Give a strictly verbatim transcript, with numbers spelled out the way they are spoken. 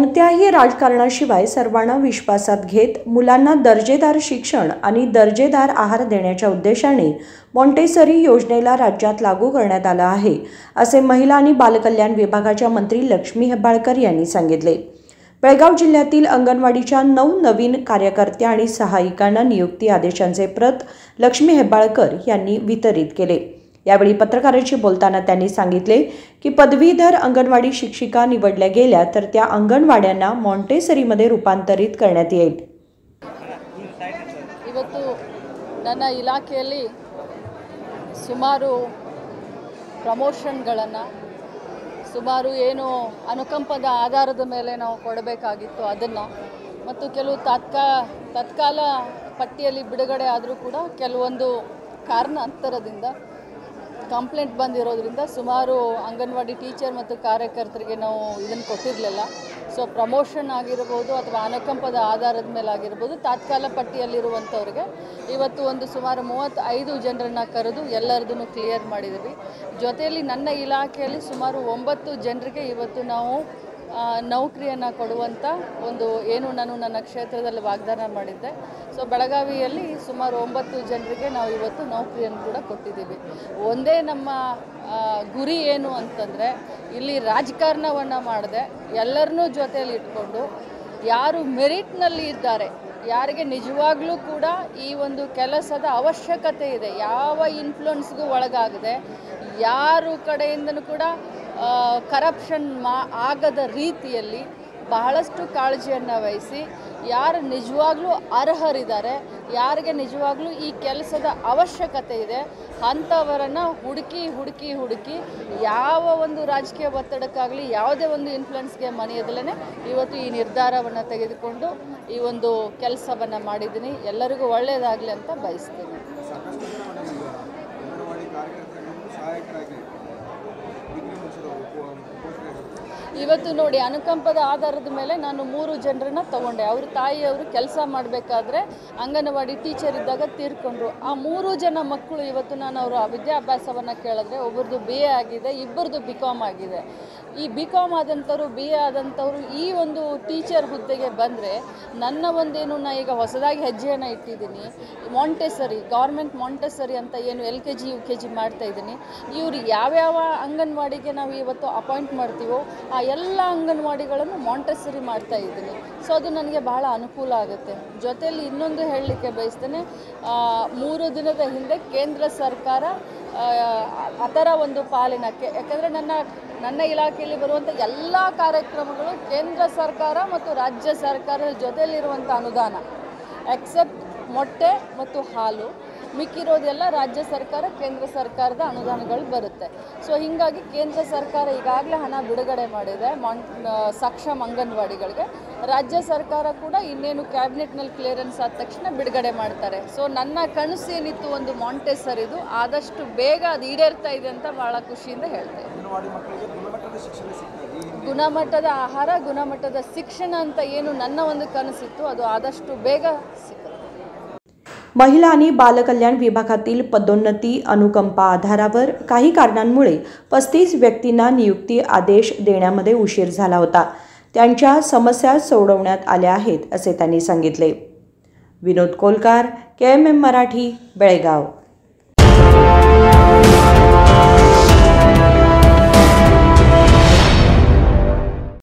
कोणत्याही राजकारणाशिवाय सर्वांना विश्वासात घेत मुलांना दर्जेदार शिक्षण आणि दर्जेदार आहार देण्याच्या उद्देशाने मॉन्टेसरी योजनेला राज्यात लागू करण्यात आला आहे, असे महिला आणि बालकल्याण विभागाच्या मंत्री लक्ष्मी हेब्बाळकर यांनी सांगितले। बेळगाव जिल्ह्यातील अंगणवाडीच्या नऊ नवीन कार्यकर्त्या आणि सहायिकांना नियुक्ती आदेशांचे प्रत लक्ष्मी हेब्बाळकर यांनी वितरित केले। यावेळी पत्रकारांशी बोलताना त्यांनी सांगितले की पदवीधर अंगणवाडी शिक्षिका निवडल्या गेल्या तर त्या अंगणवाड्यांना मॉन्टेसरीमध्ये रूपांतरित करण्यात येईल। ಇವತ್ತು ನನ್ನ ಇಲಾಖೆಯಲ್ಲಿ ಸುಮಾರು ಪ್ರಮೋಷನ್ಗಳನ್ನು ಸುಮಾರು ಏನು ಅನುಕಂಪದ ಆಧಾರದ ಮೇಲೆ ನಾವು ಕೊಡಬೇಕಾಗಿತ್ತು ಅದನ್ನು ಮತ್ತು ಕೆಲವು ತಾತ್ಕಾ ತತ್ಕಾಲ ಪಟ್ಟಿಯಲ್ಲಿ ಬಿಡುಗಡೆ ಆದರೂ ಕೂಡ ಕೆಲವೊಂದು ಕಾರಣಾಂತರದಿಂದ ಕಂಪ್ಲೇಂಟ್ ಬಂದಿರೋದ್ರಿಂದ ಸುಮಾರು ಅಂಗನವಾಡಿ ಟೀಚರ್ ಮತ್ತು ಕಾರ್ಯಕರ್ತರಿಗೆ ನಾವು ಇದನ್ನು ಕೊಟ್ಟಿರಲಿಲ್ಲ। ಸೊ ಪ್ರಮೋಷನ್ ಆಗಿರ್ಬೋದು ಅಥವಾ ಅನುಕಂಪದ ಆಧಾರದ ಮೇಲೆ ಆಗಿರ್ಬೋದು ತಾತ್ಕಾಲ ಪಟ್ಟಿಯಲ್ಲಿರುವಂಥವ್ರಿಗೆ ಇವತ್ತು ಒಂದು ಸುಮಾರು ಮೂವತ್ತೈದು ಜನರನ್ನು ಕರೆದು ಎಲ್ಲರದನ್ನು ಕ್ಲಿಯರ್ ಮಾಡಿದ್ದೀವಿ। ಜೊತೆಯಲ್ಲಿ ನನ್ನ ಇಲಾಖೆಯಲ್ಲಿ ಸುಮಾರು ಒಂಬತ್ತು ಜನರಿಗೆ ಇವತ್ತು ನಾವು ನೌಕರಿಯನ್ನು ಕೊಡುವಂಥ ಒಂದು ಏನು ನಾನು ನನ್ನ ಕ್ಷೇತ್ರದಲ್ಲಿ ವಾಗ್ದಾನ ಮಾಡಿದ್ದೆ। ಸೊ ಬೆಳಗಾವಿಯಲ್ಲಿ ಸುಮಾರು ಒಂಬತ್ತು ಜನರಿಗೆ ನಾವು ಇವತ್ತು ನೌಕರಿಯನ್ನು ಕೂಡ ಕೊಟ್ಟಿದ್ದೀವಿ। ಒಂದೇ ನಮ್ಮ ಗುರಿ ಏನು ಅಂತಂದರೆ ಇಲ್ಲಿ ರಾಜಕಾರಣವನ್ನು ಮಾಡದೆ ಎಲ್ಲರನ್ನೂ ಜೊತೆಯಲ್ಲಿ ಇಟ್ಕೊಂಡು ಯಾರು ಮೆರಿಟ್ನಲ್ಲಿ ಇದ್ದಾರೆ, ಯಾರಿಗೆ ನಿಜವಾಗ್ಲೂ ಕೂಡ ಈ ಒಂದು ಕೆಲಸದ ಅವಶ್ಯಕತೆ ಇದೆ, ಯಾವ ಇನ್ಫ್ಲುಯೆನ್ಸ್ಗೂ ಒಳಗಾಗದೆ ಯಾರು ಕಡೆಯಿಂದನೂ ಕೂಡ ಕರಪ್ಷನ್ ಮಾ ಆಗದ ರೀತಿಯಲ್ಲಿ ಬಹಳಷ್ಟು ಕಾಳಜಿಯನ್ನು ವಹಿಸಿ ಯಾರು ನಿಜವಾಗ್ಲೂ ಅರ್ಹರಿದ್ದಾರೆ, ಯಾರಿಗೆ ನಿಜವಾಗ್ಲೂ ಈ ಕೆಲಸದ ಅವಶ್ಯಕತೆ ಇದೆ ಅಂಥವರನ್ನು ಹುಡುಕಿ ಹುಡುಕಿ ಹುಡುಕಿ ಯಾವ ಒಂದು ರಾಜಕೀಯ ಒತ್ತಡಕ್ಕಾಗಲಿ ಯಾವುದೇ ಒಂದು ಇನ್ಫ್ಲುಯೆನ್ಸ್ಗೆ ಮಣಿಯದಲ್ಲೇ ಇವತ್ತು ಈ ನಿರ್ಧಾರವನ್ನು ತೆಗೆದುಕೊಂಡು ಈ ಒಂದು ಕೆಲಸವನ್ನು ಮಾಡಿದ್ದೀನಿ। ಎಲ್ಲರಿಗೂ ಒಳ್ಳೆಯದಾಗಲಿ ಅಂತ ಬಯಸ್ತೀನಿ। ಇವತ್ತು ನೋಡಿ ಅನುಕಂಪದ ಆಧಾರದ ಮೇಲೆ ನಾನು ಮೂರು ಜನರನ್ನ ತಗೊಂಡೆ। ಅವ್ರ ತಾಯಿಯವರು ಕೆಲಸ ಮಾಡಬೇಕಾದ್ರೆ ಅಂಗನವಾಡಿ ಟೀಚರ್ ಇದ್ದಾಗ ತೀರ್ಕೊಂಡ್ರು। ಆ ಮೂರು ಜನ ಮಕ್ಕಳು ಇವತ್ತು ನಾನು ಅವರ ವಿದ್ಯಾಭ್ಯಾಸವನ್ನು ಕೇಳಿದ್ರೆ ಒಬ್ಬರದು ಬಿ ಎ ಆಗಿದೆ, ಇಬ್ಬರದು ಬಿ ಕಾಮ್ ಆಗಿದೆ। ಈ ಬಿ ಕಾಮ್ ಆದಂಥವ್ರು ಬಿ ಎ ಆದಂಥವ್ರು ಈ ಒಂದು ಟೀಚರ್ ಹುದ್ದೆಗೆ ಬಂದರೆ ನನ್ನ ಒಂದೇನು ನಾ ಈಗ ಹೊಸದಾಗಿ ಹೆಜ್ಜೆಯನ್ನು ಇಟ್ಟಿದ್ದೀನಿ, ಮಾಂಟೆಸರಿ ಗೌರ್ಮೆಂಟ್ ಮಾಂಟೆಸರಿ ಅಂತ ಏನು L K G U K G ಮಾಡ್ತಾಯಿದ್ದೀನಿ। ಇವರು ಯಾವ್ಯಾವ ಅಂಗನವಾಡಿಗೆ ನಾವು ಇವತ್ತು ಅಪಾಯಿಂಟ್ ಮಾಡ್ತೀವೋ ಆ ಎಲ್ಲ ಅಂಗನವಾಡಿಗಳನ್ನು ಮಾಂಟೆಸರಿ ಮಾಡ್ತಾ ಇದ್ದೀನಿ। ಸೊ ಅದು ನನಗೆ ಬಹಳ ಅನುಕೂಲ ಆಗುತ್ತೆ। ಜೊತೆಯಲ್ಲಿ ಇನ್ನೊಂದು ಹೇಳಲಿಕ್ಕೆ ಬಯಸ್ತೇನೆ, ಮೂರು ದಿನದ ಹಿಂದೆ ಕೇಂದ್ರ ಸರ್ಕಾರ ಅದರ ಒಂದು ಪಾಲನಕ್ಕೆ, ಯಾಕಂದರೆ ನನ್ನ ನನ್ನ ಇಲಾಖೆಯಲ್ಲಿ ಬರುವಂಥ ಎಲ್ಲ ಕಾರ್ಯಕ್ರಮಗಳು ಕೇಂದ್ರ ಸರ್ಕಾರ ಮತ್ತು ರಾಜ್ಯ ಸರ್ಕಾರದ ಜೊತೆಯಲ್ಲಿರುವಂಥ ಅನುದಾನ, ಎಕ್ಸೆಪ್ಟ್ ಮೊಟ್ಟೆ ಮತ್ತು ಹಾಲು, ಮಿಕ್ಕಿರೋದೆಲ್ಲ ರಾಜ್ಯ ಸರ್ಕಾರ ಕೇಂದ್ರ ಸರ್ಕಾರದ ಅನುದಾನಗಳು ಬರುತ್ತೆ। ಸೊ ಹೀಗಾಗಿ ಕೇಂದ್ರ ಸರ್ಕಾರ ಈಗಾಗಲೇ ಹಣ ಬಿಡುಗಡೆ ಮಾಡಿದೆ ಮಾನ್ ಸಕ್ಷಮ ಅಂಗನವಾಡಿಗಳಿಗೆ, ರಾಜ್ಯ ಸರ್ಕಾರ ಕೂಡ ಇನ್ನೇನು ಕ್ಯಾಬಿನೆಟ್ನಲ್ಲಿ ಕ್ಲಿಯರೆನ್ಸ್ ಆದ ತಕ್ಷಣ ಬಿಡುಗಡೆ ಮಾಡ್ತಾರೆ। ಸೊ ನನ್ನ ಕನಸು ಏನಿತ್ತು ಒಂದು ಮಾಂಟೆಸರಿದು ಆದಷ್ಟು ಬೇಗ ಅದು ಈಡೇರ್ತಾ ಇದೆ ಅಂತ ಭಾಳ ಖುಷಿಯಿಂದ ಹೇಳ್ತೇನೆ। ಗುಣಮಟ್ಟದ ಆಹಾರ, गुणमಟ್ಟದ ಶಿಕ್ಷಣ ಅಂತ ಏನು ನನ್ನ ಒಂದು ಕನಸಿತ್ತು ಅದು ಆದಷ್ಟು ಬೇಗ ಸಿಗುತ್ತೆ। महिला आणि बालकल्याण विभागातील पदोन्नती अनुकंपा आधारावर काही कारणांमुळे पस्तीस व्यक्तींना नियुक्ती आदेश देण्यामध्ये उशीर झाला होता। त्यांच्या समस्या सोडवण्यात आल्या आहेत असे त्यांनी सांगितले। विनोद कोलकार, के एम एम मराठी, बेळगाव।